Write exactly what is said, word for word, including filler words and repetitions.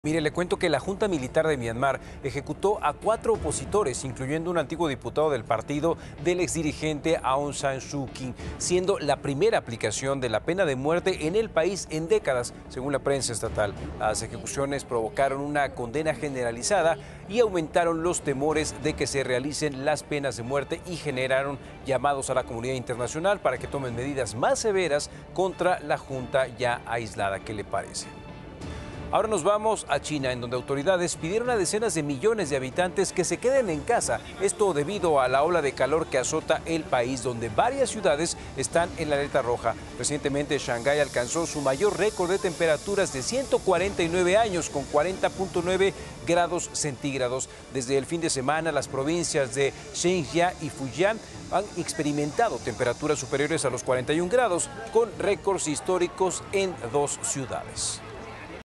Mire, le cuento que la Junta Militar de Myanmar ejecutó a cuatro opositores, incluyendo un antiguo diputado del partido del exdirigente Aung San Suu Kyi, siendo la primera aplicación de la pena de muerte en el país en décadas, según la prensa estatal. Las ejecuciones provocaron una condena generalizada y aumentaron los temores de que se realicen las penas de muerte y generaron llamados a la comunidad internacional para que tomen medidas más severas contra la Junta ya aislada. ¿Qué le parece? Ahora nos vamos a China, en donde autoridades pidieron a decenas de millones de habitantes que se queden en casa. Esto debido a la ola de calor que azota el país, donde varias ciudades están en la alerta roja. Recientemente, Shanghái alcanzó su mayor récord de temperaturas de ciento cuarenta y nueve años, con cuarenta punto nueve grados centígrados. Desde el fin de semana, las provincias de Xinjiang y Fujian han experimentado temperaturas superiores a los cuarenta y un grados, con récords históricos en dos ciudades.